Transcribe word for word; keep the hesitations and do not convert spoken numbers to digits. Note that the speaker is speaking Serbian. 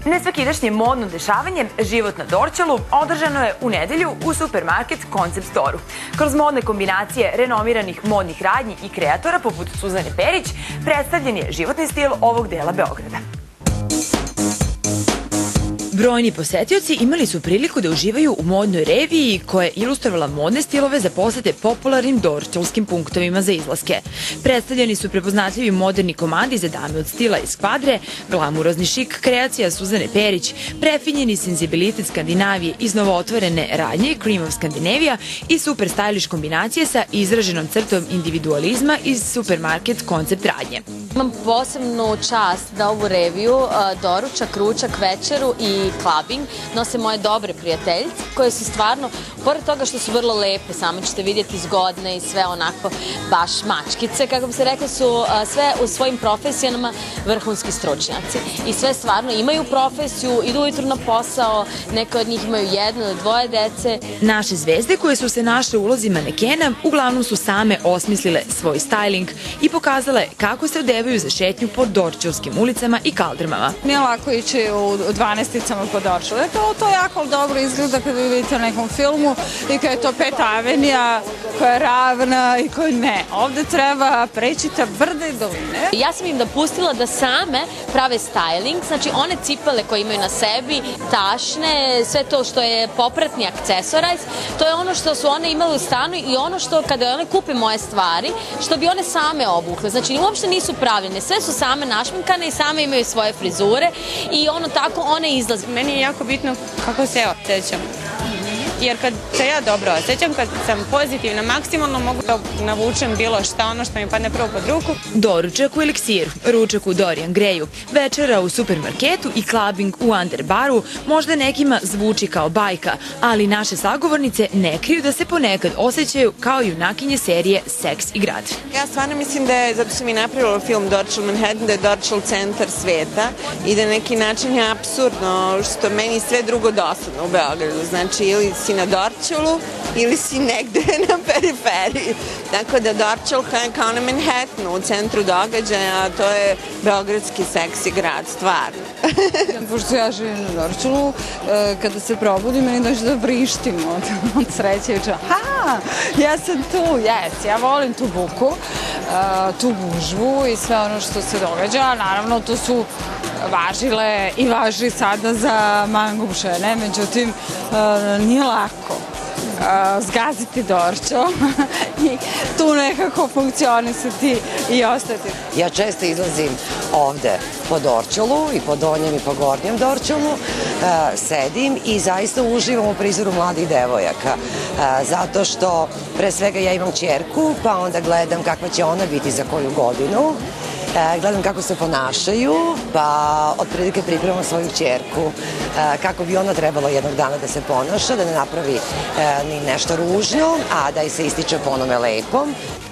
Nesvakidašnje modno dešavanje Život na Dorćolu održano je u nedelju u supermarket Concept Store-u. Kroz modne kombinacije renomiranih modnih radnji i kreatora poput Suzane Perić predstavljen je životni stil ovog dela Beograda. Brojni posetioci imali su priliku da uživaju u modnoj reviji koja je ilustrovala modne stilove za posete popularnim dorćolskim punktovima za izlaske. Predstavljeni su prepoznatljivi moderni komadi za dame od stila iz kvadre, glamurozni šik kreacija Suzane Perić, prefinjeni senzibilitet Skandinavije iz novootvorene radnje Cream of Scandinavia i super stylish kombinacije sa izraženom crtom individualizma iz supermarket Concept radnje. Imam posebnu čast da ovu reviju, doručak, ručak, večeru i clubbing nose moje dobre prijateljice koje su stvarno, pored toga što su vrlo lepe, samo ćete vidjeti zgodne i sve onako baš mačkice, kako bi se rekla, su sve u svojim profesijama vrhunski stručnjaci. I sve stvarno imaju profesiju, idu ujutru na posao, neke od njih imaju jedno ili dvoje dece. Naše zvezde koje su se našle u ulozi manekena uglavnom su same osmislile svoj styling i pokazale kako se odevaju za šetnju po dorćolskim ulicama i kaldrmama. Nije lako ići u dvanaesticama po Dorćolu. To jako dobro izgleda kada vidite u nekom filmu i kada je to Peta avenija koja je ravna i koja ne. Ovde treba preći ta brda i doline. Ja sam im dopustila da same prave styling, znači one cipele koje imaju na sebi, tašne, sve to što je popratni akcesorajz, to je ono što su one imale u stanu i ono što kada one kupe moje stvari, što bi one same obukle. Znači uopšte nisu pravljene, sve su same našminkane i same imaju svoje frizure i ono tako one izlaze. Meni je jako bitno kako se osjećam. Jer kad se ja dobro osjećam, kad sam pozitivna, maksimalno mogu da navučem bilo šta, ono što mi padne prvo pod ruku. Doručak u Eliksiru, ručak u Dorian Grayu, večera u supermarketu i clubbing u Underbaru možda nekima zvuči kao bajka, ali naše sagovornice ne kriju da se ponekad osjećaju kao junakinje serije Seks i grad. Ja stvarno mislim da je, zato sam i napravila film Dorćol Manhattan, da je Dorćol centar sveta i da na neki način je apsurdno što meni sve drugo dosadno u Beogradu. Znači, ili si na Dorćolu ili si negde na periferiji. Tako da Dorćol kao na Manhattanu, u centru događaja, to je beogradski seksi grad, stvarno. Pošto ja živim na Dorćolu, kada se probudim, meni dođe da vrištim od sreće i ča, ha, ja sam tu, jes, ja volim tu buku, tu gužvu i sve ono što se događa. Naravno, to su važile i važi sada za Mangupšene, međutim, nije lako zgaziti Dorćol i tu nekako funkcionisati i ostati. Ja često izlazim ovde po Dorćolu i po donjem i po gornjem Dorćolu, sedim i zaista uživam u prizoru mladih devojaka, zato što pre svega ja imam ćerku, pa onda gledam kakva će ona biti za koju godinu. Gledam kako se ponašaju, pa otprilike pripremam svoju ćerku kako bi ona trebalo jednog dana da se ponaša, da ne napravi ni nešto ružno, a da i se ističe po onome lepom.